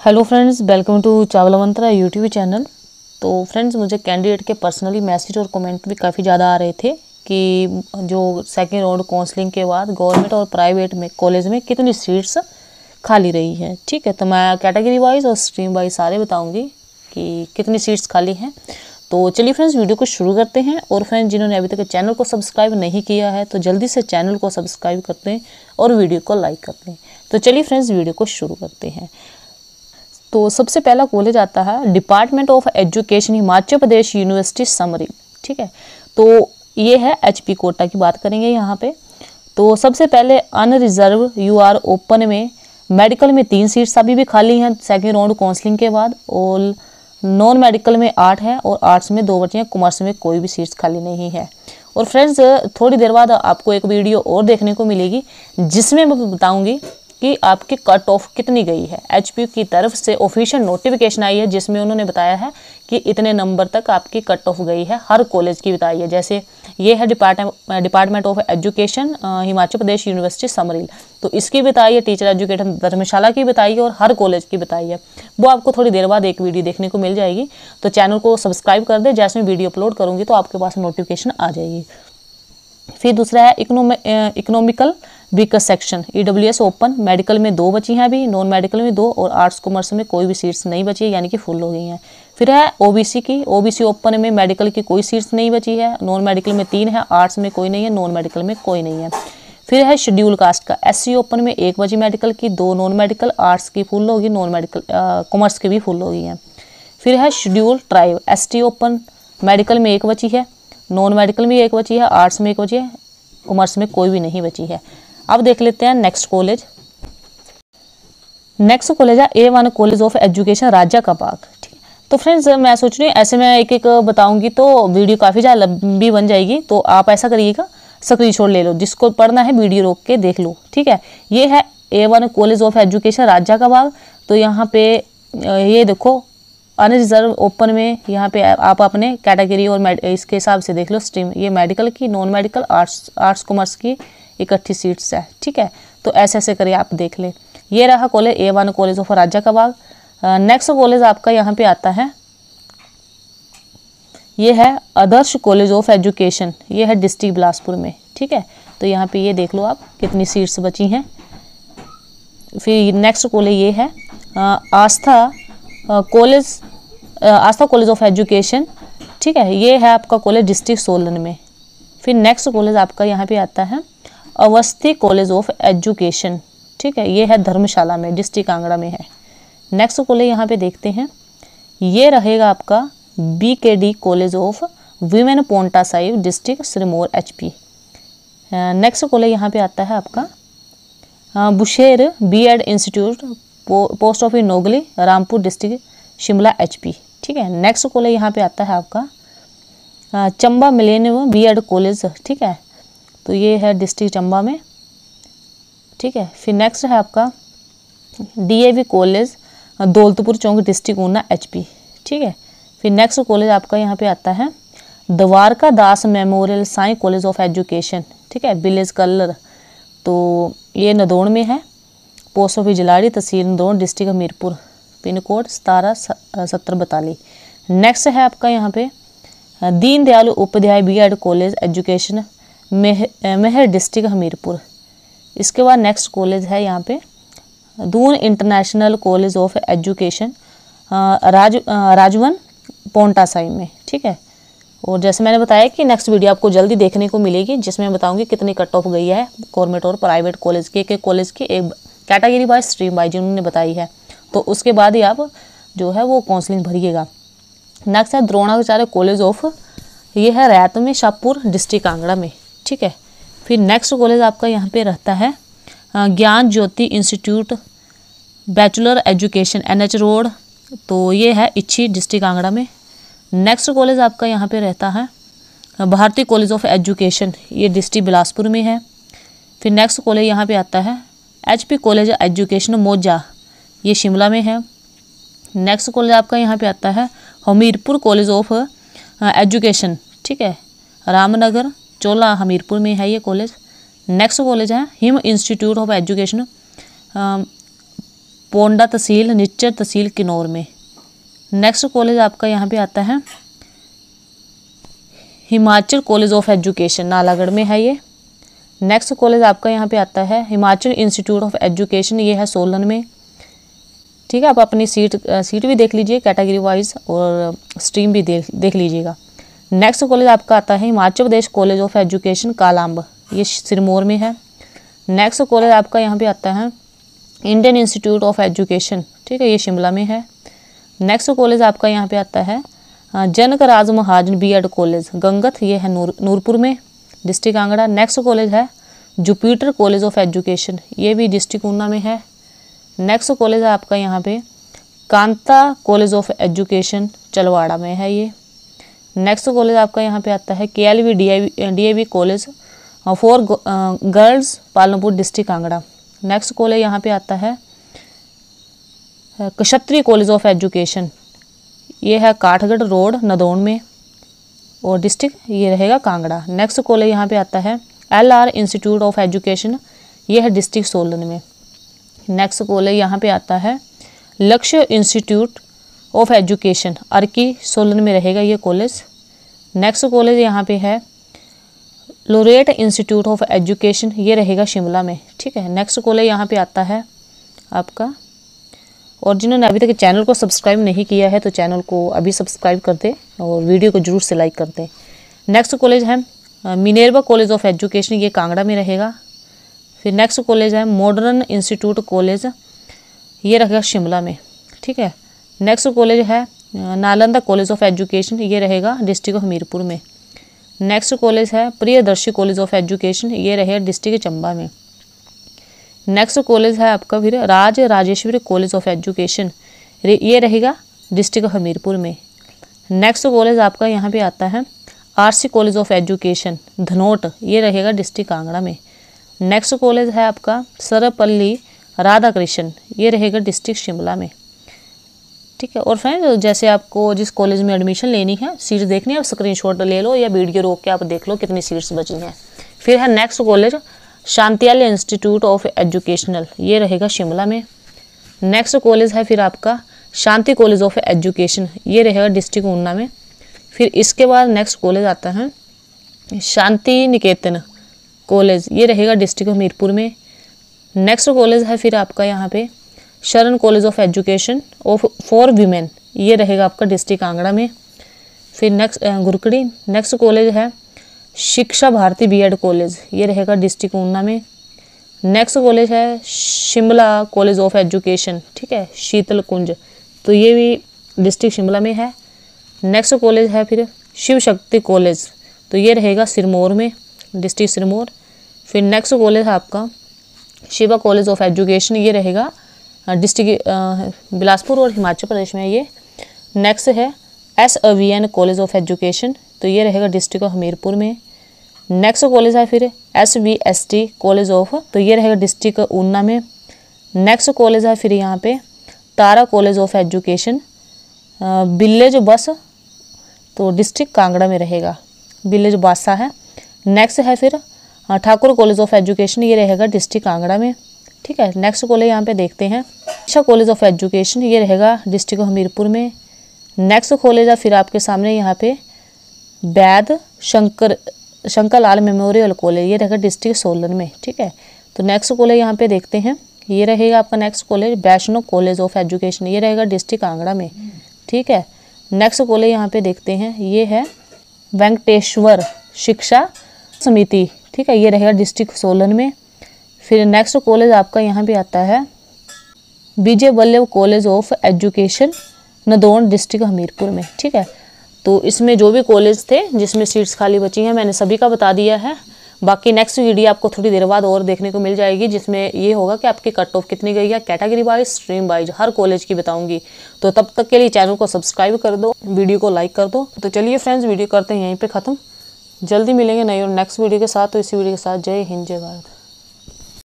Hello friends, welcome to Chawla Mantra YouTube channel. तो friends, मुझे candidate के पर्सनली मैसेज और कमेंट भी काफ़ी ज़्यादा आ रहे थे कि जो सेकेंड राउंड काउंसलिंग के बाद गवर्नमेंट और प्राइवेट में कॉलेज में कितनी सीट्स खाली रही हैं। ठीक है, तो मैं कैटेगरी वाइज और स्ट्रीम वाइज सारे बताऊंगी कि कितनी सीट्स खाली हैं। तो चलिए फ्रेंड्स, वीडियो को शुरू करते हैं। और फ्रेंड्स, जिन्होंने अभी तक चैनल को सब्सक्राइब नहीं किया है तो जल्दी से चैनल को सब्सक्राइब करते हैं और वीडियो को लाइक करते हैं। तो चलिए फ्रेंड्स, वीडियो को शुरू करते हैं। तो सबसे पहला कॉलेज आता है department of education Himachal Pradesh university Summerhill. ठीक है, तो ये है एचपी कोटा की बात करेंगे यहाँ पे। तो सबसे पहले अनरिजर्व यूआर ओपन में मेडिकल में 3 सीट्स अभी भी खाली हैं सेकेंड राउंड काउंसलिंग के बाद, और नॉन मेडिकल में 8 है और आर्ट्स में 2 बची हैं, कॉमर्स में कोई भी सीट्स खाली नहीं है। और फ्रेंड्स, थोड़ी देर बाद आपको एक वीडियो और देखने को मिलेगी जिसमें मैं बताऊंगी कि आपकी कट ऑफ कितनी गई है। एचपी की तरफ से ऑफिशियल नोटिफिकेशन आई है जिसमें उन्होंने बताया है कि इतने नंबर तक आपकी कट ऑफ गई है, हर कॉलेज की बताई है। जैसे ये है department of education Himachal Pradesh university Summerhill, तो इसकी बताई है, टीचर एजुकेशन धर्मशाला की बताई है और हर कॉलेज की बताई है। वो आपको थोड़ी देर बाद एक वीडियो देखने को मिल जाएगी। तो चैनल को सब्सक्राइब कर दे, जैसे मैं वीडियो अपलोड करूँगी तो आपके पास नोटिफिकेशन आ जाएगी। फिर दूसरा है economical weaker section EWS open, medical में 2 बची हैं अभी, नॉन मेडिकल में 2 और आर्ट्स कॉमर्स में कोई भी सीट्स नहीं बची है, यानी कि फुल हो गई हैं। फिर है ओबीसी की, ओबीसी ओपन में मेडिकल की कोई सीट्स नहीं बची है, नॉन मेडिकल में 3 है, आर्ट्स में कोई नहीं है, नॉन मेडिकल में कोई नहीं है। फिर है शेड्यूल कास्ट का एससी ओपन में 1 बची मेडिकल की, 2 नॉन मेडिकल, आर्ट्स की फुल होगी, नॉन मेडिकल कॉमर्स की भी फुल हो गई हैं। फिर है schedule tribe ST open, medical में 1 बची है, नॉन मेडिकल में 1 बची है, आर्ट्स में 1 बची है, कॉमर्स में कोई भी नहीं बची है। अब देख लेते हैं नेक्स्ट कॉलेज। नेक्स्ट कॉलेज है A1 कॉलेज ऑफ एजुकेशन राजा का बाग। ठीक है, तो फ्रेंड्स, मैं सोच रही हूँ ऐसे मैं एक एक बताऊंगी तो वीडियो काफ़ी ज़्यादा लंबी बन जाएगी, तो आप ऐसा करिएगा, स्क्रीनशॉट ले लो, जिसको पढ़ना है वीडियो रोक के देख लो। ठीक है, ये है A1 कॉलेज ऑफ एजुकेशन राजा का बाग। तो यहाँ पे ये देखो अनरिजर्व ओपन में यहाँ पे आप अपने कैटेगरी और इसके हिसाब से देख लो स्ट्रीम। ये मेडिकल की, नॉन मेडिकल, आर्ट्स कॉमर्स की इकट्ठी सीट्स है। ठीक है, तो ऐसे ऐसे करिए, आप देख ले। ये रहा कॉलेज A1 कॉलेज ऑफ राजा का बाग। नेक्स्ट कॉलेज आपका यहाँ पे आता है, ये है आदर्श कॉलेज ऑफ एजुकेशन, ये है डिस्ट्रिक्ट बिलासपुर में। ठीक है, तो यहाँ पे ये देख लो आप कितनी सीट्स बची हैं। फिर नेक्स्ट कॉलेज ये है आस्था कॉलेज ऑफ एजुकेशन। ठीक है, ये है आपका कॉलेज डिस्ट्रिक्ट सोलन में। फिर नेक्स्ट कॉलेज आपका यहाँ पे आता है अवस्थी कॉलेज ऑफ एजुकेशन। ठीक है, ये है धर्मशाला में, डिस्ट्रिक्ट कांगड़ा में है। नेक्स्ट कॉलेज यहाँ पे देखते हैं, ये रहेगा आपका BKD college of women Paonta Sahib, district Sirmaur HP। Next college यहाँ पे आता है आपका Bushahr B.Ed institute, post office Nogli, Rampur district Shimla HP। ठीक है, नेक्स्ट कॉलेज यहाँ पे आता है आपका चंबा मिलेनियम B.Ed कॉलेज। ठीक है, तो ये है डिस्ट्रिक्ट चंबा में। ठीक है, फिर नेक्स्ट है आपका DAV college Daulatpur Chowk, district Una HP। ठीक है, फिर नेक्स्ट कॉलेज आपका यहाँ पे आता है Dwarka Das memorial Sai college of education. ठीक है, विलेज कलर, तो ये नदौन में है, पोस्ट ऑफिस जिलाड़ी, तहसील Nadaun, district Hamirpur, pin code 177042। Next है आपका यहाँ पे Deendayal Upadhyay B.Ed college education Mehar, district Hamirpur. इसके बाद नेक्स्ट कॉलेज है यहाँ पे Doon international college of education Rajban Paonta Sahib में। ठीक है, और जैसे मैंने बताया कि नेक्स्ट वीडियो आपको जल्दी देखने को मिलेगी जिसमें मैं बताऊंगी कितनी कट ऑफ गई है गवर्नमेंट और प्राइवेट कॉलेज के, एक कॉलेज की एक कैटेगरी वाइज स्ट्रीम वाइज उन्होंने बताई है। तो उसके बाद ही आप जो है वो काउंसलिंग भरिएगा। नेक्स्ट है द्रोणाचार्य कॉलेज ऑफ, ये है रैत में, शाहपुर, डिस्ट्रिक्ट कांगड़ा में। ठीक है, फिर नेक्स्ट कॉलेज आपका यहाँ पे रहता है Gyan Jyoti institute bachelor education NH road, तो ये है इच्छी, डिस्ट्रिक्ट कांगड़ा में। नेक्स्ट कॉलेज आपका यहाँ पे रहता है भारतीय कॉलेज ऑफ एजुकेशन, ये डिस्ट्रिक्ट बिलासपुर में है। फिर नेक्स्ट कॉलेज यहाँ पे आता है HP कॉलेज एजुकेशन मौजा, ये शिमला में है। नेक्स्ट कॉलेज आपका यहाँ पे आता है हमीरपुर कॉलेज ऑफ एजुकेशन। ठीक है, रामनगर चोला हमीरपुर में है ये कॉलेज। नेक्स्ट कॉलेज है Him institute of education Paonta तहसील निच्चर तहसील किन्नौर में। नेक्स्ट कॉलेज आपका यहाँ पे आता है Himachal college of education, Nalagarh में है ये। नेक्स्ट कॉलेज आपका यहाँ पे आता है हिमाचल इंस्टीट्यूट ऑफ एजुकेशन, ये है सोलन में। ठीक है, आप अपनी सीट भी देख लीजिए कैटेगरी वाइज और स्ट्रीम भी देख लीजिएगा। नेक्स्ट कॉलेज आपका आता है Himachal Pradesh college of education Kala Amb, ये सिरमौर में है। नेक्स्ट कॉलेज आपका यहाँ पे आता है इंडियन इंस्टीट्यूट ऑफ एजुकेशन, ठीक है, ये शिमला में है। नेक्स्ट कॉलेज आपका यहाँ पे आता है जनक राज महाजन बीएड कॉलेज गंगत, ये है नूरपुर में, डिस्ट्रिक्ट कांगड़ा। नेक्स्ट कॉलेज है जुपिटर कॉलेज ऑफ एजुकेशन, ये भी डिस्ट्रिक्ट ऊना में है। नेक्स्ट कॉलेज है आपका यहाँ पे Kanta college of education Chalwara में है ये। नेक्स्ट कॉलेज आपका यहाँ पे आता है KLV DAV college for girls Palampur, district Kangra. Next college यहाँ पे आता है क्षत्रिय कॉलेज ऑफ एजुकेशन, ये है काठगढ़ रोड नदौन में और डिस्ट्रिक्ट ये रहेगा कांगड़ा। नेक्स्ट कॉलेज यहाँ पे आता है LR इंस्टीट्यूट ऑफ एजुकेशन, ये है डिस्ट्रिक्ट सोलन में। नेक्स्ट कॉलेज यहाँ पे आता है Lakshya institute of education Arki, Solan में रहेगा ये कॉलेज। नेक्स्ट कॉलेज यहाँ पे है लोरेट इंस्टीट्यूट ऑफ एजुकेशन, ये रहेगा शिमला में। ठीक है, नेक्स्ट कॉलेज यहाँ पे आता है आपका, और जिन्होंने अभी तक चैनल को सब्सक्राइब नहीं किया है तो चैनल को अभी सब्सक्राइब कर दें और वीडियो को जरूर से लाइक कर दें। नेक्स्ट कॉलेज है मिनेर्वा कॉलेज ऑफ एजुकेशन, ये कांगड़ा में रहेगा। फिर नेक्स्ट कॉलेज है मॉडर्न इंस्टीट्यूट कॉलेज, ये रहेगा शिमला में। ठीक है, नेक्स्ट कॉलेज है नालंदा कॉलेज ऑफ एजुकेशन, ये रहेगा डिस्ट्रिक्ट हमीरपुर में। नेक्स्ट कॉलेज है प्रियदर्शी कॉलेज ऑफ एजुकेशन, ये रहेगा डिस्ट्रिक्ट चंबा में। नेक्स्ट कॉलेज है आपका फिर राजेश्वरी कॉलेज ऑफ एजुकेशन, ये रहेगा डिस्ट्रिक्ट हमीरपुर में। नेक्स्ट कॉलेज आपका यहाँ पे आता है RC college of education Dhanot, ये रहेगा डिस्ट्रिक्ट कांगड़ा में। नेक्स्ट कॉलेज है आपका सरपल्ली राधाकृष्ण, ये रहेगा डिस्ट्रिक्ट शिमला में। ठीक है, और फ्रेंड्स जैसे आपको जिस कॉलेज में एडमिशन लेनी है, सीट्स देखनी है, स्क्रीनशॉट ले लो या वीडियो रोक के आप देख लो कितनी सीट्स बची हैं। फिर है next college Shantiyal institute of educational, ये रहेगा शिमला में। नेक्स्ट कॉलेज है फिर आपका शांति कॉलेज ऑफ एजुकेशन, ये रहेगा डिस्ट्रिक्ट ऊना में। फिर इसके बाद नेक्स्ट कॉलेज आता है शांति निकेतन कॉलेज, ये रहेगा डिस्ट्रिक्ट हमीरपुर में। नेक्स्ट कॉलेज है फिर आपका यहाँ पे Sharan college of education for women, ये रहेगा आपका डिस्ट्रिक्ट कांगड़ा में। फिर नेक्स्ट गुरकड़ी। नेक्स्ट कॉलेज है शिक्षा भारती बीएड कॉलेज, ये रहेगा डिस्ट्रिक्ट ऊना में। नेक्स्ट कॉलेज है शिमला कॉलेज ऑफ एजुकेशन, ठीक है, शीतल कुंज, तो ये भी डिस्ट्रिक्ट शिमला में है। नेक्स्ट कॉलेज है फिर शिव शक्ति कॉलेज, तो ये रहेगा सिरमौर में, डिस्ट्रिक्ट सिरमौर। फिर नेक्स्ट कॉलेज है आपका शिवा कॉलेज ऑफ एजुकेशन, ये रहेगा डिस्ट्रिक्ट बिलासपुर और हिमाचल प्रदेश में ये। नेक्स्ट है SAVN कॉलेज ऑफ एजुकेशन, तो ये रहेगा डिस्ट्रिक्ट हमीरपुर में। नेक्स्ट कॉलेज है फिर SVST कॉलेज ऑफ, तो ये रहेगा डिस्ट्रिक्ट ऊना में। नेक्स्ट कॉलेज है फिर यहाँ पे Tara college of education village Bas, तो डिस्ट्रिक्ट कांगड़ा में रहेगा, विलेज बासा है। नेक्स्ट है फिर ठाकुर कॉलेज ऑफ एजुकेशन, ये रहेगा डिस्ट्रिक्ट कांगड़ा में। ठीक है, नेक्स्ट कॉलेज यहाँ पे देखते हैं शिक्षा कॉलेज ऑफ एजुकेशन, ये रहेगा डिस्ट्रिक्ट हमीरपुर में। नेक्स्ट कॉलेज है फिर आपके सामने यहाँ पे वैद शंकर लाल मेमोरियल कॉलेज, ये रहेगा डिस्ट्रिक्ट सोलन में। ठीक है, तो नेक्स्ट कॉलेज यहाँ पे देखते हैं, ये रहेगा आपका next college Vaishno college of education, ये रहेगा डिस्ट्रिक्ट कांगड़ा में। ठीक है, नेक्स्ट कॉलेज यहाँ पे देखते हैं, ये है वेंकटेश्वर शिक्षा समिति, ठीक है, ये रहेगा डिस्ट्रिक्ट सोलन में। फिर नेक्स्ट कॉलेज आपका यहाँ पे आता है Vijay Vallabh college of education Nadaun, district Hamirpur में। ठीक है, तो इसमें जो भी कॉलेज थे जिसमें सीट्स खाली बची हैं मैंने सभी का बता दिया है। बाकी नेक्स्ट वीडियो आपको थोड़ी देर बाद और देखने को मिल जाएगी, जिसमें ये होगा कि आपकी कट ऑफ कितनी गई है, कैटेगरी वाइज, स्ट्रीम वाइज, हर कॉलेज की बताऊंगी। तो तब तक के लिए चैनल को सब्सक्राइब कर दो, वीडियो को लाइक कर दो। तो चलिए फ्रेंड्स, वीडियो करते हैं यहीं पे ख़त्म। जल्दी मिलेंगे नई और नेक्स्ट वीडियो के साथ। तो इसी वीडियो के साथ जय हिंद, जय भारत।